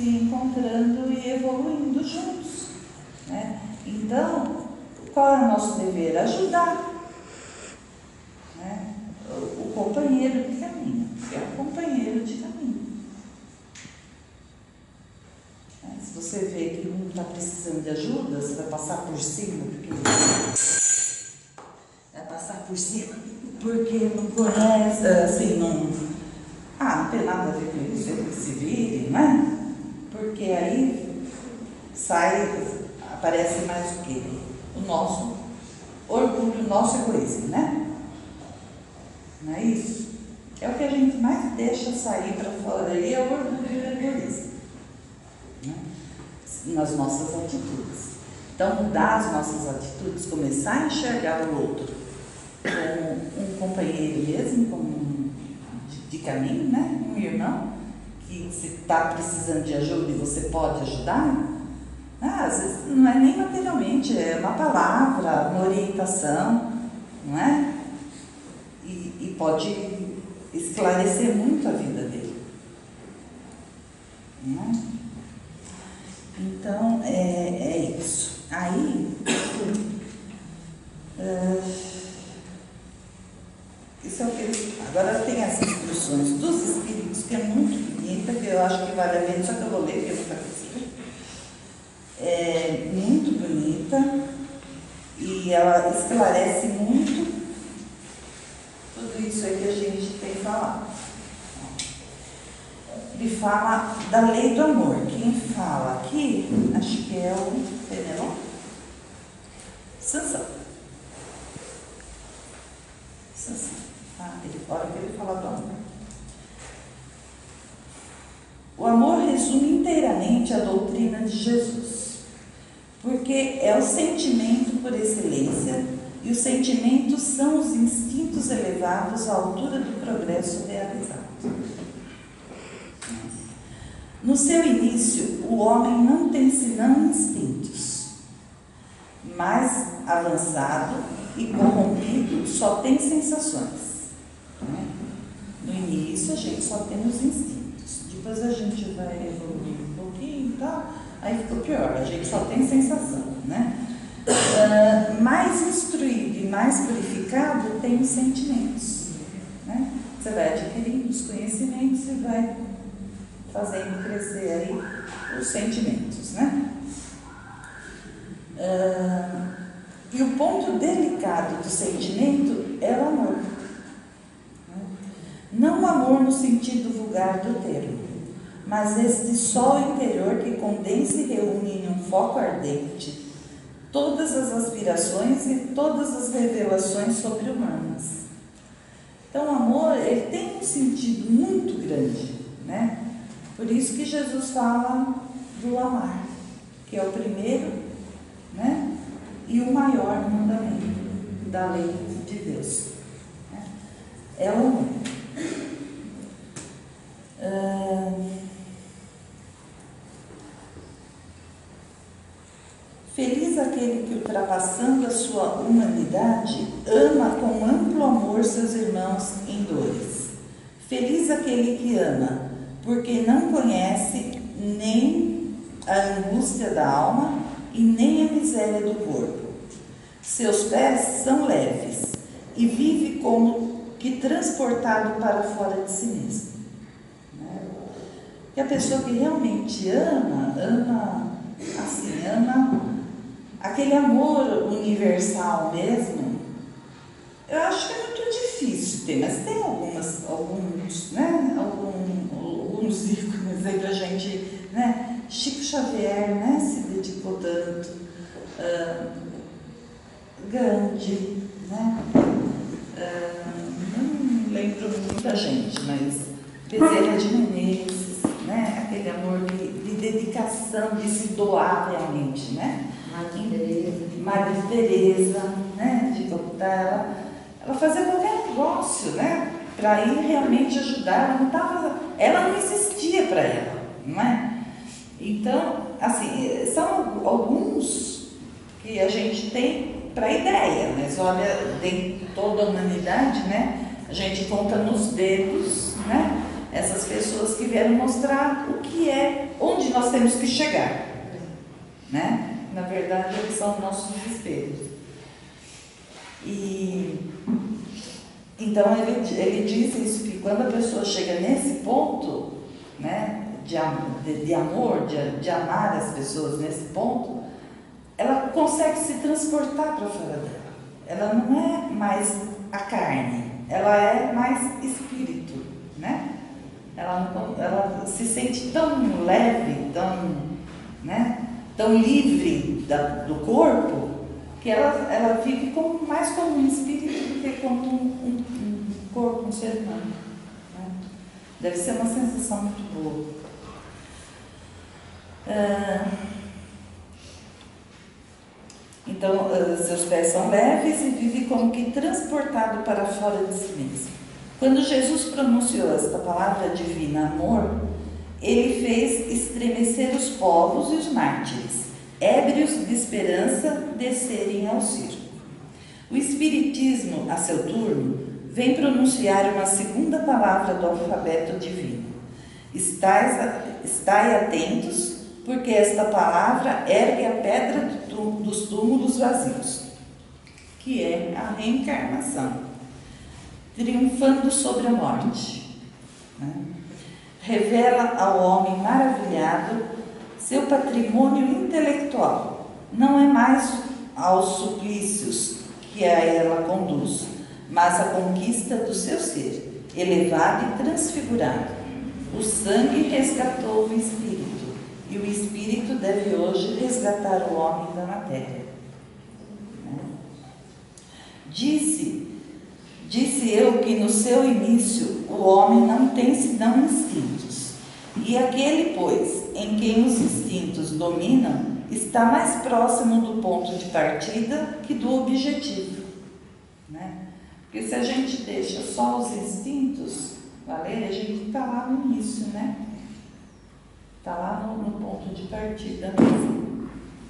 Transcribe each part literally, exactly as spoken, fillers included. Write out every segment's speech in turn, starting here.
se encontrando e evoluindo juntos, né? Então, qual é o nosso dever? Ajudar, né? O, o companheiro de caminho, é o companheiro de caminho. É, se você vê que um está precisando de ajuda, você vai passar por cima, porque vai passar por cima, porque não conhece, assim, não. Ah, não tem nada a ver com isso, eles se virem, né? Porque aí sai, aparece mais o quê? O nosso orgulho, o nosso egoísmo, né? Não é isso? É o que a gente mais deixa sair para fora aí, é o orgulho e o egoísmo, né? Nas nossas atitudes. Então, mudar as nossas atitudes, começar a enxergar o outro como um companheiro mesmo, como um de caminho, né? Um irmão que se está precisando de ajuda e você pode ajudar, ah, às vezes não é nem materialmente, é uma palavra, uma orientação, não é? E, e pode esclarecer muito a vida dele, não é? Então é, é isso. Aí uh, isso é o que eles... Agora tem as instruções dos Espíritos, que é muito bonita, que eu acho que vale a pena, só que eu vou ler, porque eu nunca fiz. É muito bonita e ela esclarece muito tudo isso aí que a gente tem falado. Ele fala da lei do amor. Quem fala aqui, acho que é o Penelon Sansão. Sansão. Ah, ele fala que ele fala do amor. O amor resume inteiramente a doutrina de Jesus, porque é o sentimento por excelência, e os sentimentos são os instintos elevados à altura do progresso realizado. No seu início, o homem não tem senão instintos, mais avançado e corrompido só tem sensações. No início a gente só tem os instintos, depois a gente vai evoluir um pouquinho e tal, aí ficou pior, a gente só tem sensação, né? Uh, mais instruído e mais purificado tem os sentimentos, né? Você vai adquirindo os conhecimentos e vai fazendo crescer aí os sentimentos, né? Uh, e o ponto delicado do sentimento é o amor. Não o amor no sentido vulgar do termo, mas este sol interior que condensa e reúne em um foco ardente todas as aspirações e todas as revelações sobre-humanas. Então o amor, ele tem um sentido muito grande, né? Por isso que Jesus fala do amar, que é o primeiro, né? E o maior mandamento da lei de Deus, né? É o amor. Uh, feliz aquele que, ultrapassando a sua humanidade, ama com amplo amor seus irmãos em dores. Feliz aquele que ama, porque não conhece nem a angústia da alma e nem a miséria do corpo. Seus pés são leves e vive como que transportado para fora de si mesmo. E a pessoa que realmente ama, ama, assim, ama aquele amor universal mesmo, eu acho que é muito difícil ter, mas tem algumas, alguns, né, alguns, alguns ícones aí pra gente, né, Chico Xavier, né, se dedicou tanto, uh, Gandhi, né, uh, não lembro muita gente, mas Bezerra de Menezes, né? Aquele amor de, de dedicação, de se doar realmente, né? Madre Teresa. Madre Teresa, né? De botar ela, ela fazia qualquer negócio, né? Para ir realmente ajudar, ela não tava, ela não existia para ela, não é? Então, assim, são alguns que a gente tem para ideia, mas olha, dentro de toda a humanidade, né? A gente conta nos dedos, né? Essas pessoas que vieram mostrar o que é, onde nós temos que chegar, né? Na verdade, eles são nossos espelhos. E então ele, ele diz isso, que quando a pessoa chega nesse ponto, né, de, de, de amor, de, de amar as pessoas nesse ponto, ela consegue se transportar para fora dela. Ela não é mais a carne, ela é mais espírito, né? Ela, não, ela se sente tão leve, tão, né, tão livre da, do corpo, que ela, ela vive como, mais como um espírito do que como um, um, um corpo, um ser humano, né? Deve ser uma sensação muito boa. Ah, então, seus pés são leves e vive como que transportado para fora de si mesmo. Quando Jesus pronunciou esta palavra divina, amor, ele fez estremecer os povos e os mártires, ébrios de esperança, descerem ao circo. O Espiritismo, a seu turno, vem pronunciar uma segunda palavra do alfabeto divino. Estais, estai atentos, porque esta palavra ergue a pedra dos túmulos vazios, que é a reencarnação, triunfando sobre a morte, né? Revela ao homem maravilhado seu patrimônio intelectual. Não é mais aos suplícios que a ela conduz, mas a conquista do seu ser, elevado e transfigurado. O sangue resgatou o espírito, e o espírito deve hoje resgatar o homem da matéria. Disse, disse eu que no seu início o homem não tem senão instintos, e aquele, pois, em quem os instintos dominam, está mais próximo do ponto de partida que do objetivo, né? Porque se a gente deixa só os instintos valer, a gente está lá no início, né? Está lá no, no ponto de partida mesmo.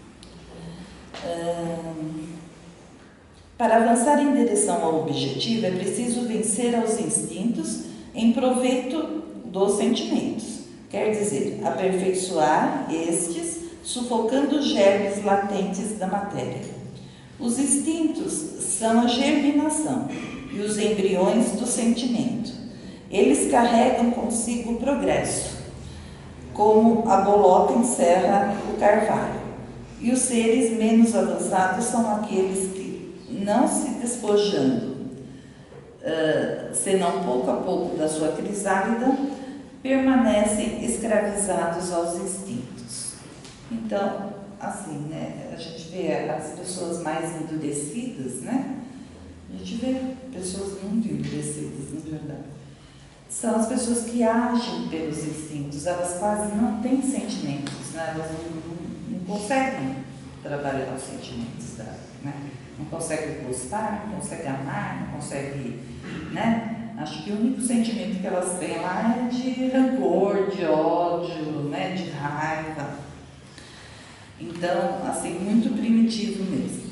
Hum, para avançar em direção ao objetivo, é preciso vencer aos instintos em proveito dos sentimentos. Quer dizer, aperfeiçoar estes, sufocando os germes latentes da matéria. Os instintos são a germinação e os embriões do sentimento. Eles carregam consigo o progresso, como a bolota encerra o carvalho. E os seres menos avançados são aqueles que, não se despojando, uh, senão pouco a pouco da sua crisálida, permanecem escravizados aos instintos. Então, assim, né, a gente vê as pessoas mais endurecidas, né? A gente vê pessoas muito endurecidas, na verdade. São as pessoas que agem pelos instintos, elas quase não têm sentimentos, né? Elas não, não, não conseguem trabalhar os sentimentos dela, né? Não conseguem gostar, não conseguem amar, não conseguem, né? Acho que o único sentimento que elas têm lá é de rancor, de ódio, né? De raiva. Então, assim, muito primitivo mesmo.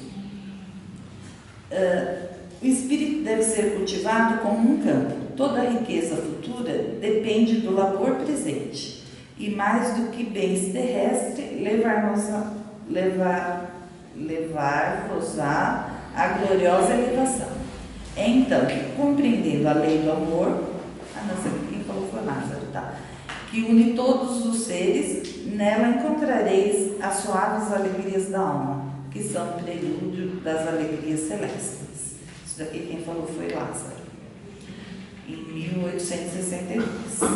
Uh, o espírito deve ser cultivado como um campo. Toda a riqueza futura depende do labor presente, e mais do que bens terrestres, levar-nos a, levar, levar-vos a, a gloriosa elevação. Então, compreendendo a lei do amor, ah, não sei quem falou foi Lázaro, tá? Que une todos os seres, nela encontrareis as suaves alegrias da alma, que são o prelúdio das alegrias celestes. Isso daqui quem falou foi Lázaro, em mil oitocentos e sessenta e dois.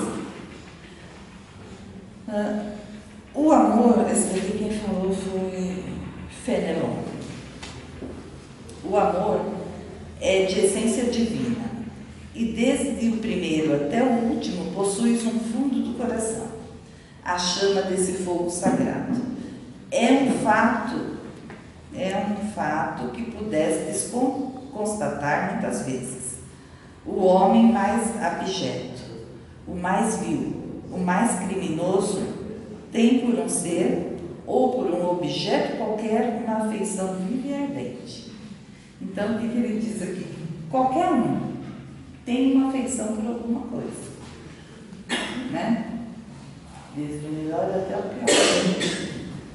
Ah, o amor, esse daqui quem falou foi Fenelon. O amor é de essência divina, e desde o primeiro até o último possuis um fundo do coração, a chama desse fogo sagrado. É um fato, é um fato que pudestes constatar muitas vezes. O homem mais abjeto, o mais vil, o mais criminoso, tem por um ser ou por um objeto qualquer uma afeição viva e ardente. Então, o que ele diz aqui? Qualquer um tem uma afeição por alguma coisa, né? desde o melhor até o pior,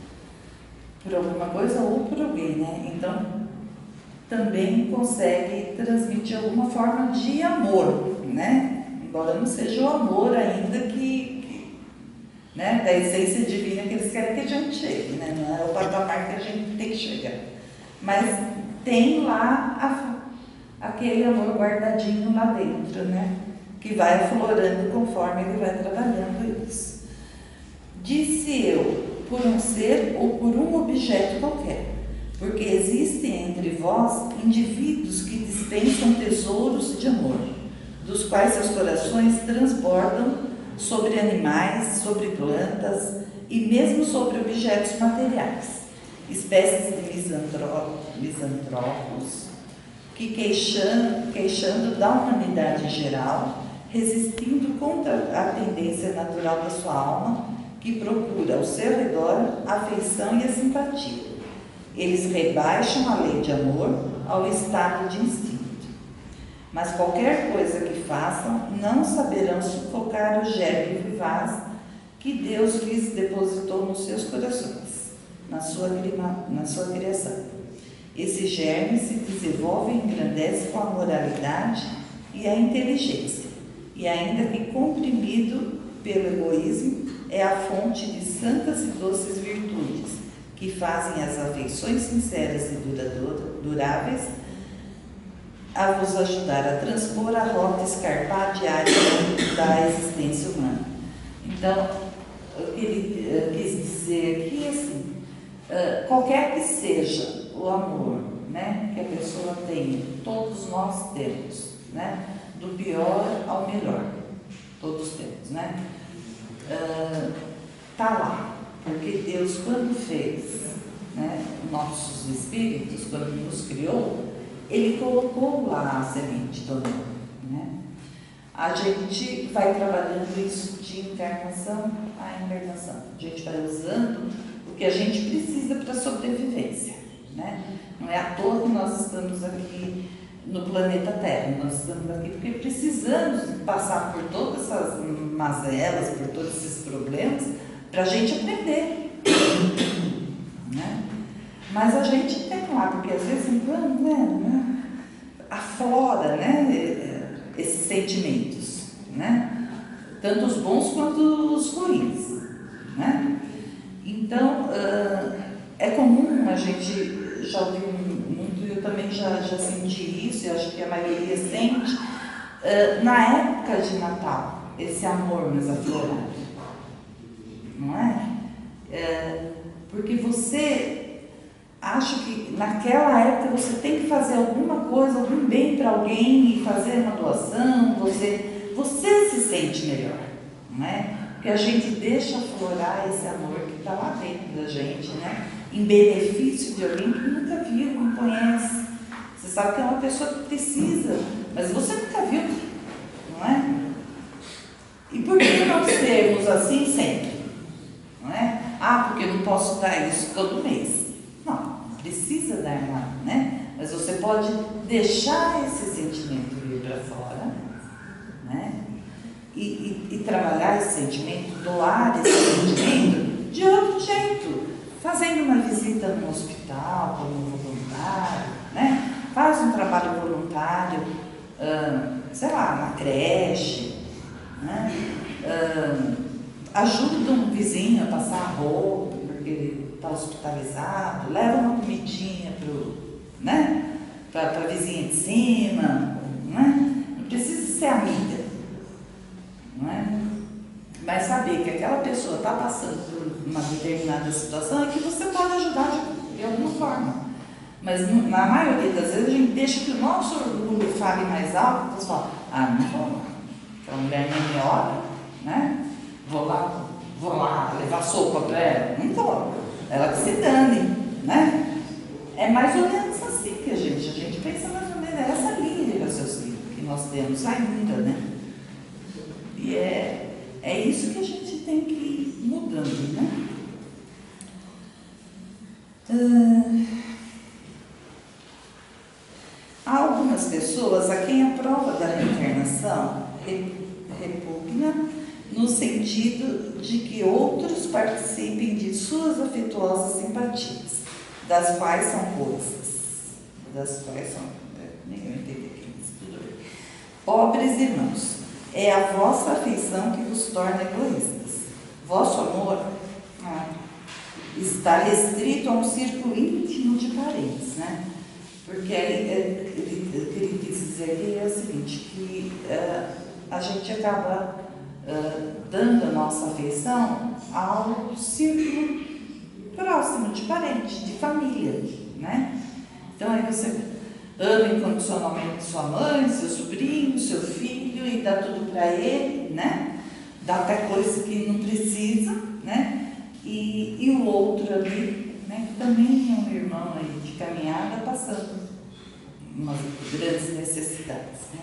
por alguma coisa ou por alguém, né? Então, também consegue transmitir alguma forma de amor, né? Embora não seja o amor ainda que, que né, da essência divina que eles querem que a gente chegue, né? Não é o patamar que a gente tem que chegar. Mas tem lá a, aquele amor guardadinho lá dentro, né? Que vai aflorando conforme ele vai trabalhando isso. Disse eu, por um ser ou por um objeto qualquer, porque existem entre vós indivíduos que dispensam tesouros de amor, dos quais seus corações transbordam sobre animais, sobre plantas e mesmo sobre objetos materiais, espécies de misantrópicos, misantrópicos que queixando, queixando da humanidade em geral, resistindo contra a tendência natural da sua alma, que procura ao seu redor a afeição e a simpatia. Eles rebaixam a lei de amor ao estado de instinto. Mas qualquer coisa que façam, não saberão sufocar o germe vivaz que Deus lhes depositou nos seus corações, na sua, na sua criação. Esse germe se desenvolve e engrandece com a moralidade e a inteligência, e ainda que comprimido pelo egoísmo, é a fonte de santas e doces virtudes, que fazem as afeições sinceras e duráveis a vos ajudar a transpor a rota escarpada diária da existência humana. Então, o que ele quis dizer aqui é assim, qualquer que seja o amor, né, que a pessoa tem, todos nós temos, né, do pior ao melhor, todos temos, né? Uh, tá lá, porque Deus, quando fez, né, nossos espíritos, quando nos criou, Ele colocou lá a semente do amor, né? A gente vai trabalhando isso de encarnação a encarnação, a gente vai usando o que a gente precisa para a sobrevivência, né? Não é à toa que nós estamos aqui no planeta Terra, nós estamos aqui porque precisamos passar por todas essas mazelas, por todos esses problemas, para a gente aprender, né? Mas a gente tem lá, porque às vezes em quando, né, aflora, né, esses sentimentos, né? Tanto os bons quanto os ruins, né? Então, uh, é comum, a gente já ouviu muito, eu também já, já senti isso, eu acho que a maioria sente, uh, na época de Natal, esse amor mais aflorado, não é? Uh, porque você acha que naquela época você tem que fazer alguma coisa, algum bem para alguém e fazer uma doação, você, você se sente melhor, não é? Porque a gente deixa aflorar esse amor que está lá dentro da gente, né? Em benefício de alguém que nunca viu, não conhece. Você sabe que é uma pessoa que precisa, mas você nunca viu, não é? E por que não sermos assim sempre? Não é? Ah, porque eu não posso dar isso todo mês. Não, precisa dar nada, né? Mas você pode deixar esse sentimento vir para fora, né? E, e, e trabalhar esse sentimento, doar esse sentimento de outro jeito, fazendo uma visita no hospital como voluntário, né? Faz um trabalho voluntário, hum, sei lá, na creche, né? Hum, ajuda um vizinho a passar roupa, porque ele está hospitalizado, leva uma comidinha pro, né? para a vizinha de cima, né? Não precisa ser amiga, não é? Mas saber que aquela pessoa está passando por uma determinada situação e que você pode ajudar de, de alguma forma. Mas na maioria das vezes a gente deixa que o nosso orgulho fale mais alto, então você fala, ah, não vou lá, aquela mulher não me olha, né? Vou lá, vou lá levar sopa para ela, não vou, ela que se dane, né? É mais ou menos assim que a gente, a gente pensa mais ou menos, é essa linha de raciocínio que nós temos ainda, né? E é, é isso que a gente tem que ir mudando, né? Uh, há algumas pessoas a quem a prova da reencarnação repugna no sentido de que outros participem de suas afetuosas simpatias, das quais são coisas, das quais são, nem eu entendi aqui, mas tudo bem. Pobres irmãos, é a vossa afeição que vos torna egoístas. Vosso amor ah, está restrito a um círculo íntimo de parentes, né? Porque ele, ele, ele, ele quis dizer aqui é o seguinte, que uh, a gente acaba uh, dando a nossa afeição ao círculo próximo de parente, de família, né? Então aí você ama incondicionalmente sua mãe, seu sobrinho, seu filho e dá tudo para ele, né? Dá até coisa que não precisa, né? E, e o outro ali, né, que também é um irmão aí de caminhada, passando umas grandes necessidades, né?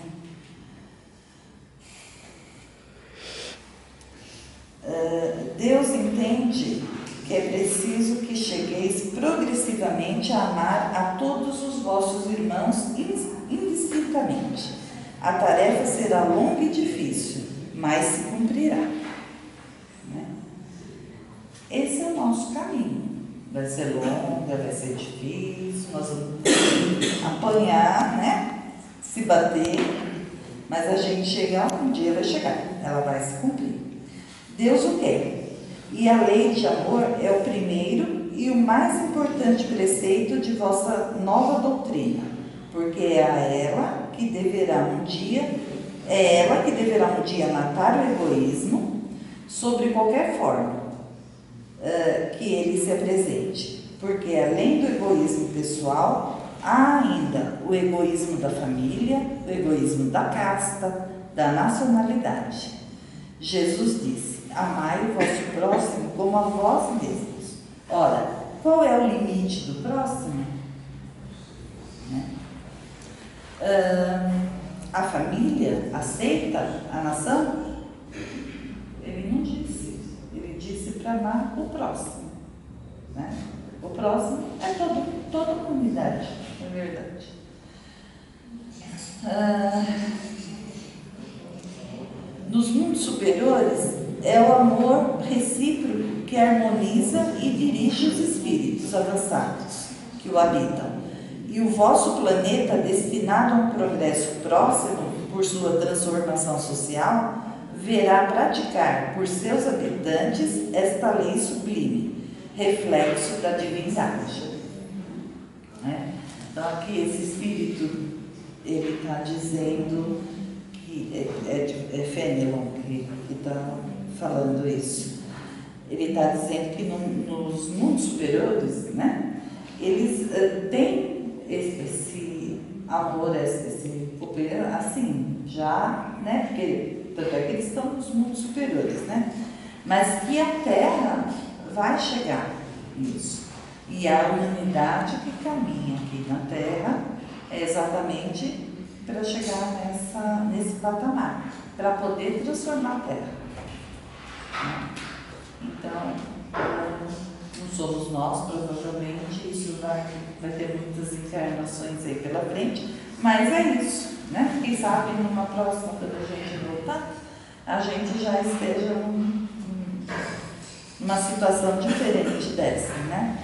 Uh, Deus entende que é preciso que chegueis progressivamente a amar a todos os vossos irmãos indistintamente. A tarefa será longa e difícil, mas se cumprirá. Né? Esse é o nosso caminho. Vai ser longa, vai ser difícil, nós vamos apanhar, né? Se bater, mas a gente chegar, um dia vai chegar, ela vai se cumprir. Deus o quer. E a lei de amor é o primeiro e o mais importante preceito de vossa nova doutrina, porque é a ela que deverá um dia, é ela que deverá um dia matar o egoísmo sobre qualquer forma uh, que ele se apresente, porque além do egoísmo pessoal, há ainda o egoísmo da família, o egoísmo da casta, da nacionalidade. Jesus disse: amai o vosso próximo como a vós mesmos. Ora, qual é o limite do próximo? Né? Uh, a família aceita a nação? Ele não disse. Ele disse para amar o próximo. Né? O próximo é todo, toda a comunidade, é verdade. Uh, nos mundos superiores, é o amor recíproco que harmoniza e dirige os espíritos avançados que o habitam. E o vosso planeta, destinado a um progresso próximo por sua transformação social, verá praticar por seus habitantes esta lei sublime, reflexo da divindade. É? Então aqui esse espírito, ele está dizendo que é, é, é Fenelon que está falando isso. Ele está dizendo que no, nos mundos superiores, né, eles uh, têm esse, esse amor, esse, esse assim, já, né, porque tanto é que eles estão nos mundos superiores, né, mas que a Terra vai chegar nisso. E a humanidade que caminha aqui na Terra é exatamente para chegar nessa, nesse patamar, para poder transformar a Terra. Então, não somos nós, provavelmente, isso vai, vai ter muitas encarnações aí pela frente, mas é isso, né? Quem sabe numa próxima, quando a gente voltar, a gente já esteja num, numa situação diferente dessa, né?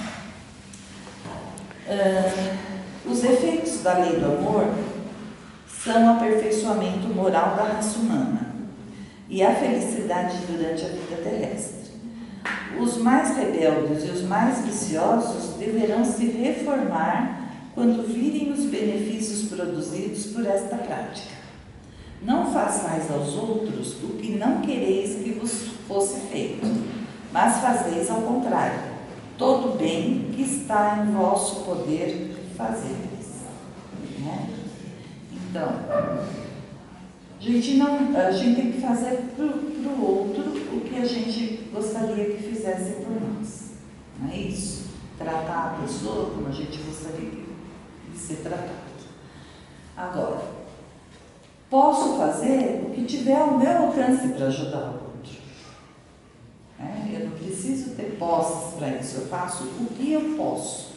Uh, os efeitos da lei do amor são o aperfeiçoamento moral da raça humana e a felicidade durante a vida terrestre. Os mais rebeldes e os mais viciosos deverão se reformar quando virem os benefícios produzidos por esta prática. Não façais aos outros o que não quereis que vos fosse feito, mas fazeis ao contrário, todo bem que está em vosso poder fazer-lhes. Né? Então, a gente, não, a gente tem que fazer para o outro o que a gente gostaria que fizessem por nós. Não é isso? Tratar a pessoa como a gente gostaria de ser tratado. Agora, posso fazer o que tiver ao meu alcance para ajudar o outro. É, eu não preciso ter posses para isso, eu faço o que eu posso.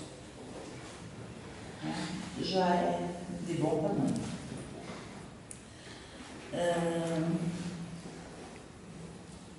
É, já é de bom tamanho. Hum,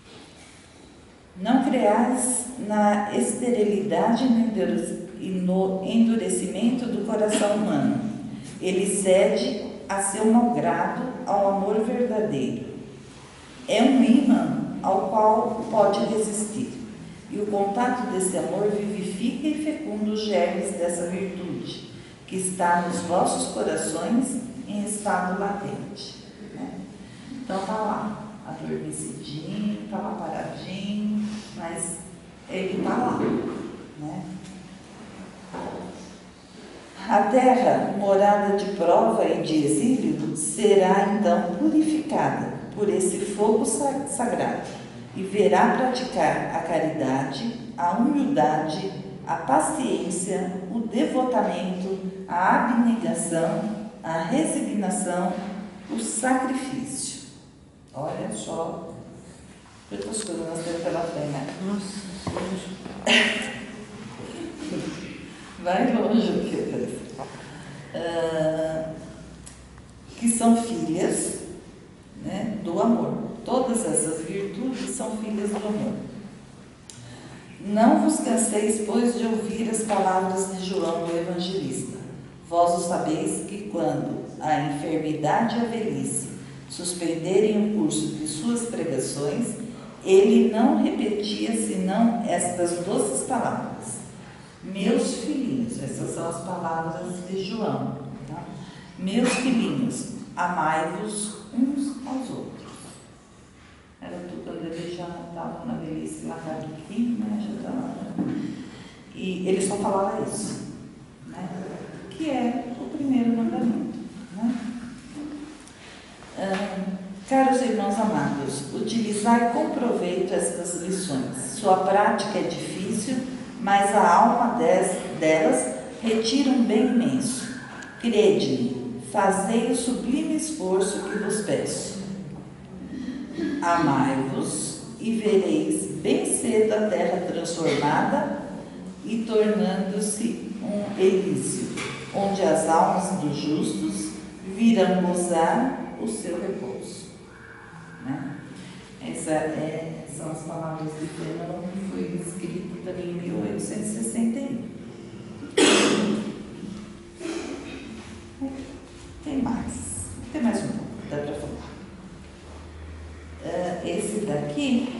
Não creais na esterilidade e no endurecimento do coração humano. Ele cede a seu malgrado ao amor verdadeiro. É um imã ao qual pode resistir, e o contato desse amor vivifica e fecunda os germes dessa virtude, que está nos vossos corações em estado latente. Né? Então está lá, adormecidinho, está lá paradinho, mas ele está lá. Né? A terra, morada de prova e de exílio, será então purificada por esse fogo sagrado e verá praticar a caridade, a humildade, a paciência, o devotamento, a abnegação, a resignação, o sacrifício. Olha só quantas coisas nós temos pela frente, né? Nossa, vai longe o que eu penso. Uh, que são filhas, né, do amor. Todas essas virtudes são filhas do amor. Não vos canseis, pois, de ouvir as palavras de João, o evangelista. Vós o sabeis que quando a enfermidade e a velhice suspenderem o curso de suas pregações, ele não repetia senão estas doces palavras. Meus filhinhos, essas são as palavras de João. Tá? Meus filhinhos, amai-vos uns aos outros. Era tudo quando ele já estava na velhice, lá caduquinho, né? Já estava... E ele só falava isso, né? Que é o primeiro mandamento. Né? Ah, caros irmãos amados, utilizai com proveito estas lições. Sua prática é difícil, mas a alma delas retira um bem imenso. Crede-me, fazei o sublime esforço que vos peço. Amai-vos e vereis bem cedo a terra transformada e tornando-se um Elísio, onde as almas dos justos virão gozar o seu repouso. Né? Essa é, são as palavras de Fenelon, que foi escrito também em mil oitocentos e sessenta e um. Tem mais, tem mais um pouco, dá para falar. Uh, esse daqui,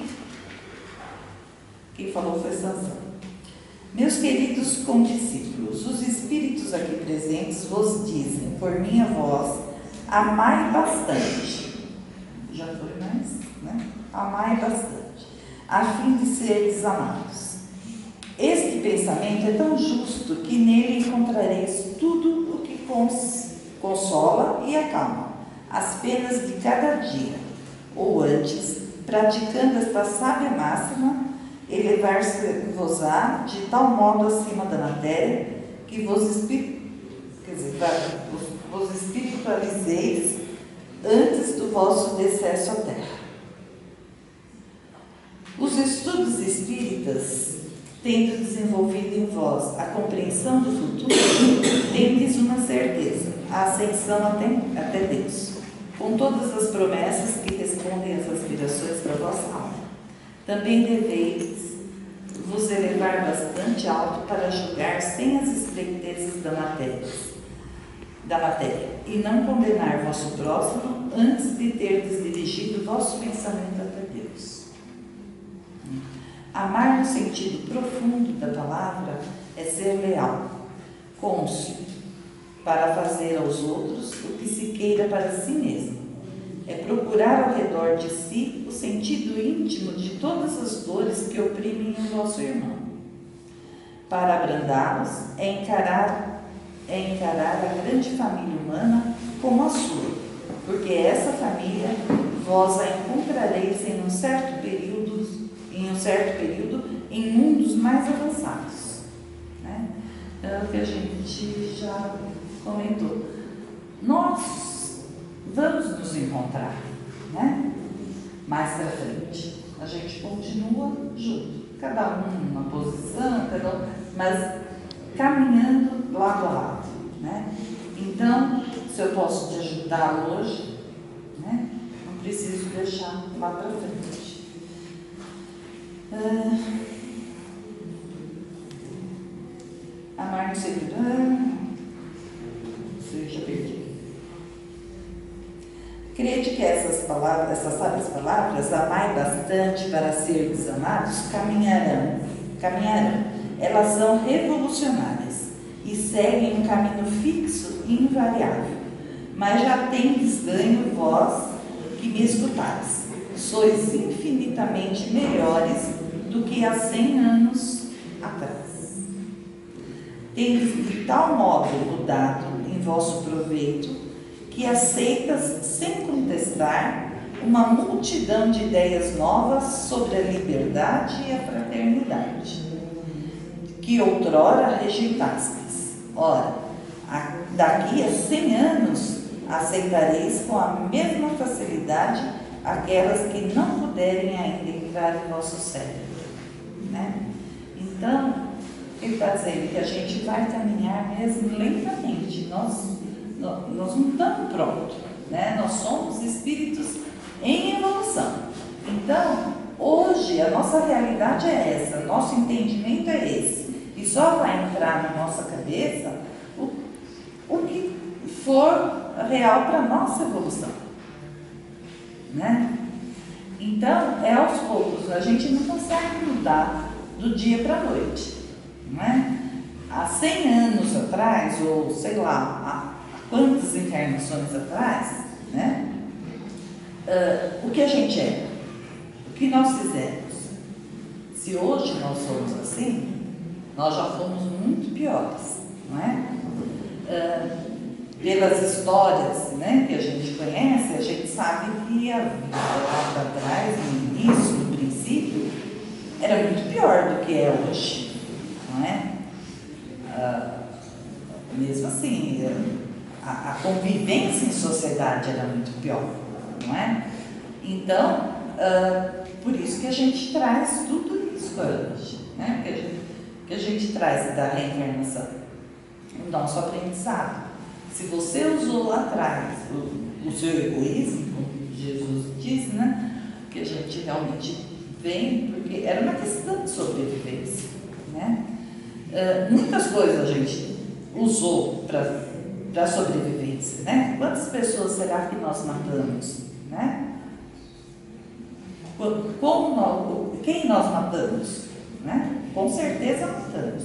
quem falou foi Sansão. Meus queridos condiscípulos, os espíritos aqui presentes vos dizem, por minha voz, amai bastante. Já foi mais, né? Amai bastante, a fim de seres amados. Este pensamento é tão justo que nele encontrareis tudo o que cons consola e acalma as penas de cada dia. Ou antes, praticando esta sábia máxima, elevar-se-vos-á de tal modo acima da matéria que vos, espir... Quer dizer, vos espiritualizeis antes do vosso decesso à terra. Os estudos espíritas, tendo desenvolvido em vós a compreensão do futuro, tendes uma certeza, a ascensão até, até Deus, com todas as promessas que respondem às aspirações da vossa alma. Também deveis vos elevar bastante alto para julgar sem as estreitezas da matéria, da matéria, e não condenar vosso próximo antes de terdes dirigido vosso pensamento até Deus. Amar no sentido profundo da palavra é ser leal, cônscio, para fazer aos outros o que se queira para si mesmo. É procurar ao redor de si o sentido íntimo de todas as dores que oprimem o vosso irmão. Para abrandá-los é encarar, é encarar a grande família humana como a sua, porque essa família vós a encontrareis em um certo período, em um certo período em mundos mais avançados. Né? É o que a gente já comentou. Nós vamos nos encontrar, né? Mais para frente. A gente continua junto, cada um numa posição, cada um, mas caminhando lado a lado, né? Então, se eu posso te ajudar hoje, né? Não preciso deixar lá para frente. Ah, amar no segredo. Ah, já perdi. Crede que essas palavras, essas sábias palavras, amai bastante para ser desamados, caminharão, caminharão. Elas são revolucionárias e seguem um caminho fixo e invariável. Mas já tendes ganho vós que me escutais. Sois infinitamente melhores do que há cem anos atrás. Tendes de tal modo mudado em vosso proveito que aceitas sem contestar uma multidão de ideias novas sobre a liberdade e a fraternidade, que outrora rejeitastes. Ora, daqui a cem anos aceitareis com a mesma facilidade aquelas que não puderem ainda entrar em vosso cérebro, né? Então, ele está dizendo que a gente vai caminhar mesmo lentamente. Nós Nós não estamos prontos, né? Nós somos espíritos em evolução. Então, hoje a nossa realidade é essa, nosso entendimento é esse. E só vai entrar na nossa cabeça o, o que for real para a nossa evolução, né? Então, é aos poucos, a gente não consegue mudar do dia para a noite, não é? Há cem anos atrás, ou sei lá, há quantas encarnações atrás, né? Uh, o que a gente é, o que nós fizemos. Se hoje nós somos assim, nós já fomos muito piores, não é? Uh, pelas histórias, né, que a gente conhece, a gente sabe que a vida lá atrás, no início, no princípio, era muito pior do que é hoje, não é? Uh, mesmo assim, A, a convivência em sociedade era muito pior, não é? Então, uh, por isso que a gente traz tudo isso hoje, né? Que a gente, que a gente traz da reencarnação, o nosso aprendizado. Se você usou lá atrás o, o seu egoísmo, como Jesus diz, né? Que a gente realmente vem, porque era uma questão de sobrevivência, né? Uh, muitas coisas a gente usou para da sobrevivência, né? Quantas pessoas será que nós matamos, né? Como nós, quem nós matamos, né? Com certeza matamos,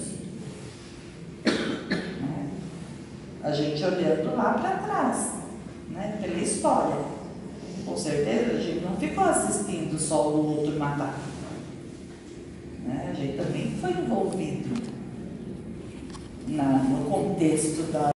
né? A gente olhando lá para trás, né? Pela história, com certeza a gente não ficou assistindo só o outro matar, né? A gente também foi envolvido na, no contexto da